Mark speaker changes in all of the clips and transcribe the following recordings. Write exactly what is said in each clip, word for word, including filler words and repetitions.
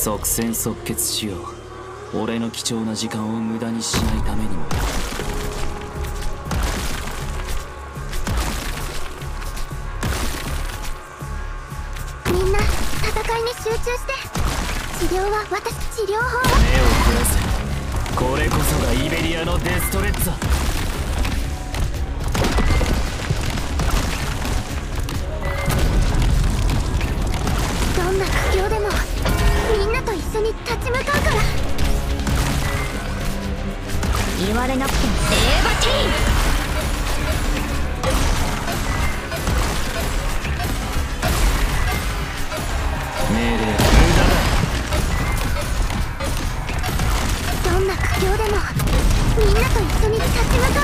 Speaker 1: 即戦即決しよう。俺の貴重な時間を無駄にしないためにも。
Speaker 2: みんな戦いに集中して。治療は私、治療法は。
Speaker 1: 目を凝らせ。これこそがイベリアのデストレッツァ。
Speaker 2: どんな苦境でもみんなと一緒に立ち向かうから。言われなくてもセーバティーン。
Speaker 1: 命令は無駄
Speaker 2: だ。どんな苦境でもみんなと一緒に立ち向かうから。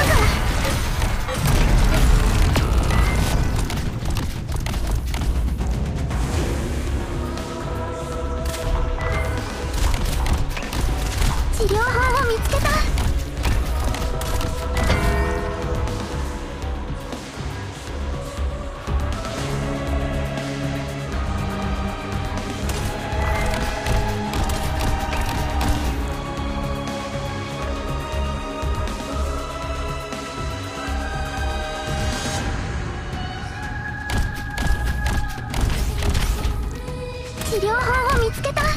Speaker 2: 治療法を見つけた。治療法を見つけた。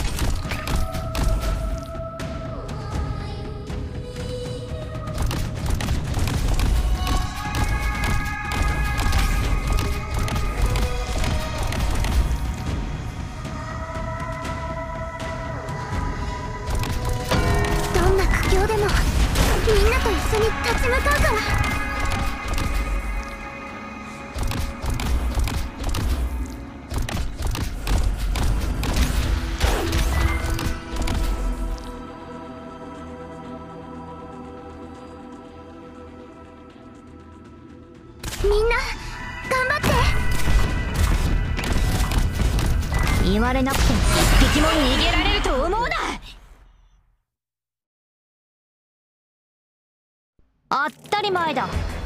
Speaker 2: どんな苦境でもみんなと一緒に立ち向かうから。みんな頑張って。言われなくても一匹も逃げられると思うな。当たり前だ。